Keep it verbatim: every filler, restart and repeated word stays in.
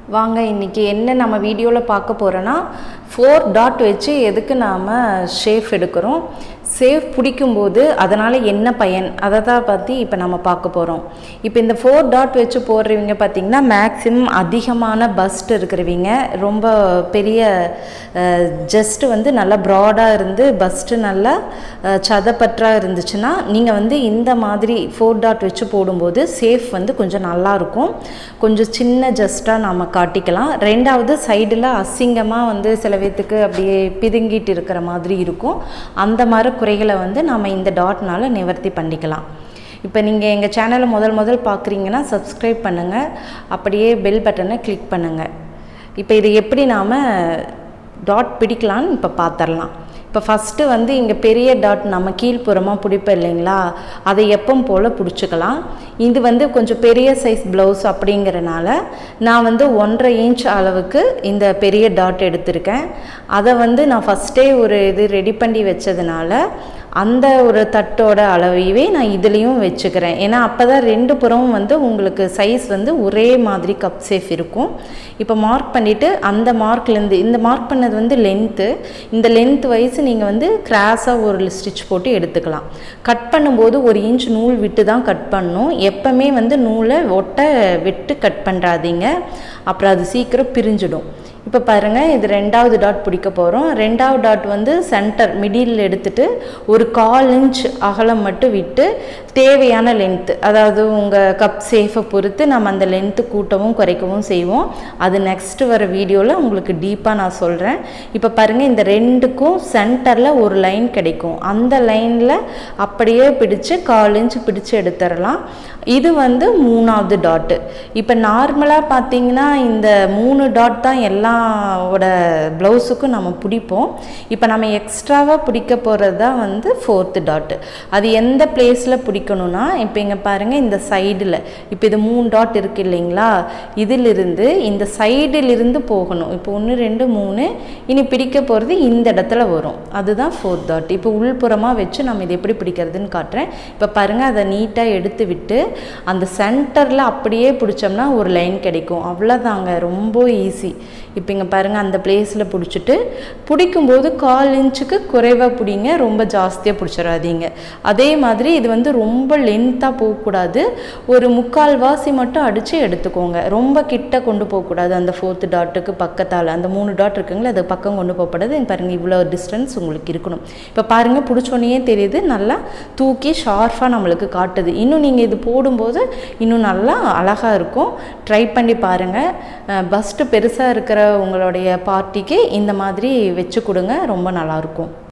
வாங்க இன்னைக்கு என்ன நம்ம வீடியோல பார்க்க போறோம்னா four டாட் வச்சு எதுக்கு நாம ஷேப் எடுக்கறோம் சேவ் பிடிக்கும்போது அதனால என்ன பயன் அத தான் பத்தி இப்ப நம்ம பார்க்க போறோம் இப்போ இந்த four டாட் வச்சு போடுறவங்க பாத்தீங்கன்னா மேக்ஸिमम அதிகமான பஸ்ட் இருக்குறவங்க ரொம்ப பெரிய ஜஸ்ட் வந்து நல்ல broad-ஆ இருந்து பஸ்ட் நல்ல சதப்பற்றா இருந்துச்சுனா நீங்க வந்து இந்த மாதிரி four டாட் வச்சு போடும்போது சேவ் வந்து கொஞ்சம் நல்லா இருக்கும் கொஞ்சம் சின்ன ஜஸ்டா நாம காட்டிக்கலாம் ரெண்டாவது சைடுல அசிங்கமா வந்து சிலவேத்துக்கு அப்படியே பிதுங்கிட்டு இருக்கிற மாதிரி இருக்கும் அந்த மாதிரி குறைகளை வந்து நாம இந்த டாட்னால நிவர்த்தி பண்ணிக்கலாம் இப்போ நீங்க எங்க சேனலை முதல் முதல் பார்க்கறீங்கனா Subscribe பண்ணுங்க அப்படியே பெல் பட்டனை கிளிக் பண்ணுங்க இப்போ இது எப்படி நாம டாட் பிடிக்கலாம்னு இப்ப பாத்தறலாம் இப்போ ஃபர்ஸ்ட் வந்து இங்க பெரிய டாட் நம்ம கீழ்ப்புறமா பிடிப்ப இல்லைங்களா அதை எப்பவும் போல பிடிச்சுக்கலாம் இது வந்து கொஞ்சம் பெரிய சைஸ் ப்ளவுஸ் அப்படிங்கறனால நான் வந்து one point five இன்ச் அளவுக்கு இந்த பெரிய டாட் எடுத்துர்க்கேன் அத வந்து நான் ஃபர்ஸ்டே ஒரு இது ரெடி பண்ணி வெச்சதனால அந்த ஒரு தட்டோட அளவையே நான் இதுலயும் வெச்சுக்கிறேன் ஏனா அப்பதான் ரெண்டு புறமும் வந்து உங்களுக்கு சைஸ் வந்து ஒரே மாதிரி கப் சேஃப் இருக்கும் இப்போ மார்க் பண்ணிட்டு அந்த மார்க்ல இருந்து இந்த மார்க் பண்ணது வந்து லெந்த் இந்த லெந்த் வைஸ் நீங்க வந்து கிராஸா ஒரு ஸ்டிட்ச் போட்டு எடுத்துக்கலாம் கட் பண்ணும்போது ஒரு இன்ச் நூல் விட்டு தான் கட் பண்ணனும் எப்பவுமே வந்து நூலை ஒட்ட விட்டு கட் பண்றாதீங்க அப்புறம் அது சீக்கிரம் பிரிஞ்சிடும் இப்போ பாருங்க இது இரண்டாவது டாட் பிடிக்க போறோம் இரண்டாவது டாட் வந்து சென்டர் மிடில் எடுத்துட்டு ஒரு கால் இன்ச் அகலம் மட்டும் விட்டு தேவையான லெந்த் அதாவது உங்க கப் சேஃபை பொறுத்து நம்ம அந்த லெந்த் கூட்டவும் குறைக்கவும் செய்வோம் அது நெக்ஸ்ட் வர வீடியோல உங்களுக்கு டீப்பா நான் சொல்றேன் இப்போ பாருங்க இந்த ரெண்டுக்கும் சென்டர்ல ஒரு லைன் கிடைக்கும் அந்த லைன்ல அப்படியே பிடிச்சு கால் இன்ச் பிடிச்சு எடுத்துறலாம் இது வந்து மூணாவது டாட் இப்போ நார்மலா பாத்தீங்கன்னா இந்த மூணு டாட் தான் எல்லா ஓட ப்ளவுஸ்க்கு நாம பிடிப்போம் இப்போ நாம எக்ஸ்ட்ராவா பிடிக்க போறது தான் வந்து fourth டாட் அது எந்த பிளேஸ்ல பிடிக்கணும்னா இப்போ இங்க பாருங்க இந்த சைடுல இப்போ இது மூணு டாட் இருக்கு இல்லீங்களா இதில இருந்து இந்த சைடுல இருந்து போகணும் இப்போ one two three இனி பிடிக்க போறது இந்த இடத்துல வரும் அதுதான் fourth டாட் இப்போ உள்புறமா வெச்சு நாம இது எப்படி பிடிக்கிறதுன்னு காட்றேன் இப்போ பாருங்க அத நீட்டா எடுத்து விட்டு அந்த சென்டர்ல அப்படியே பிடிச்சோம்னா ஒரு லைன் கிடைக்கும் அவ்வளவுதாங்க ரொம்ப ஈஸி இப்போ இங்க பாருங்க அந்த பிளேஸ்ல பிடிச்சிட்டு பிடிக்கும்போது கால் இன்ச்சுக்கு குறைவா பிடிங்க ரொம்ப ஜாஸ்தியா பிடிச்சறாதீங்க அதே மாதிரி இது வந்து ரொம்ப லெந்தா போக கூடாது ஒரு முக்கால் வாசி மட்டும் அடிச்சு எடுத்துக்கோங்க ரொம்ப கிட்ட கொண்டு போக கூடாது அந்த fourth டாட்டுக்கு பக்கத்தால அந்த மூணு டாட் இருக்குங்களா அது பக்கம் கொண்டு போகப்படாது பாருங்க இவ்வளவு டிஸ்டன்ஸ் உங்களுக்கு இருக்கணும் இப்போ பாருங்க பிடிச்சோனே தெரியுது நல்லா தூக்கி ஷார்ப்பா நமக்கு காட்டுது இன்னும் நீங்க இது போடும்போது இன்னும் நல்லா அழகா இருக்கும் ட்ரை பண்ணி பாருங்க பஸ்ட் பெருசா இருக்கிற உங்களுடைய பார்ட்டிக்கு இந்த மாதிரி வெச்சு கொடுங்க ரொம்ப நல்லா இருக்கும்